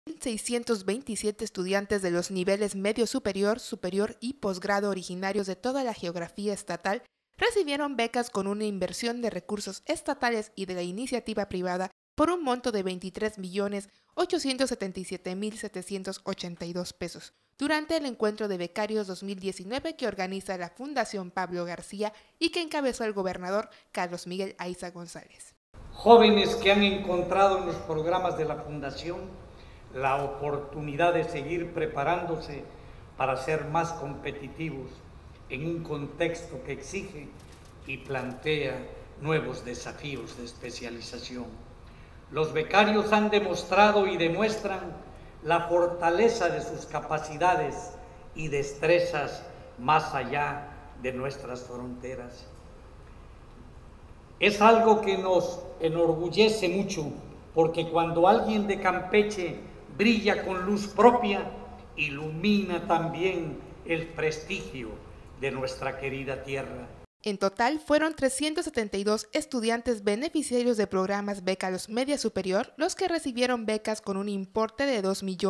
1.627 estudiantes de los niveles medio superior, superior y posgrado originarios de toda la geografía estatal recibieron becas con una inversión de recursos estatales y de la iniciativa privada por un monto de 23.877.782 pesos durante el encuentro de becarios 2019 que organiza la Fundación Pablo García y que encabezó el gobernador Carlos Miguel Aiza González. Jóvenes que han encontrado en los programas de la Fundación la oportunidad de seguir preparándose para ser más competitivos en un contexto que exige y plantea nuevos desafíos de especialización. Los becarios han demostrado y demuestran la fortaleza de sus capacidades y destrezas más allá de nuestras fronteras. Es algo que nos enorgullece mucho, porque cuando alguien de Campeche brilla con luz propia, ilumina también el prestigio de nuestra querida tierra. En total, fueron 372 estudiantes beneficiarios de programas Becarios Media Superior los que recibieron becas con un importe de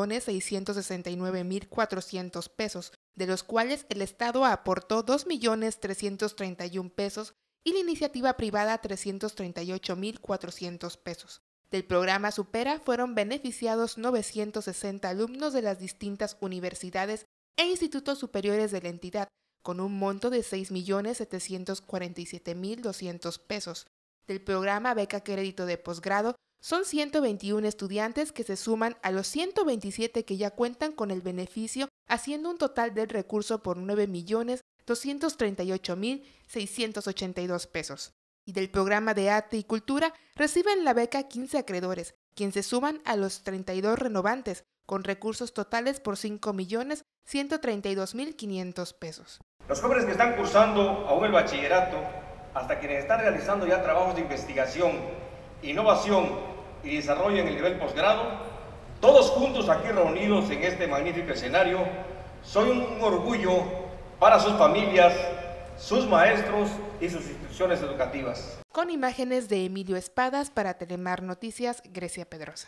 2.669.400 pesos, de los cuales el Estado aportó 2.331.000 pesos y la iniciativa privada 338.400 pesos. Del programa Supera fueron beneficiados 960 alumnos de las distintas universidades e institutos superiores de la entidad, con un monto de 6.747.200 pesos. Del programa Beca Crédito de Posgrado son 121 estudiantes que se suman a los 127 que ya cuentan con el beneficio, haciendo un total del recurso por 9.238.682 pesos. Y del programa de Arte y Cultura reciben la beca 15 acreedores, quienes se suman a los 32 renovantes, con recursos totales por 5.132.500 pesos. Los jóvenes que están cursando aún el bachillerato, hasta quienes están realizando ya trabajos de investigación, innovación y desarrollo en el nivel posgrado, todos juntos aquí reunidos en este magnífico escenario, son un orgullo para sus familias, sus maestros y sus instituciones educativas. Con imágenes de Emilio Espadas para Telemar Noticias, Grecia Pedrosa.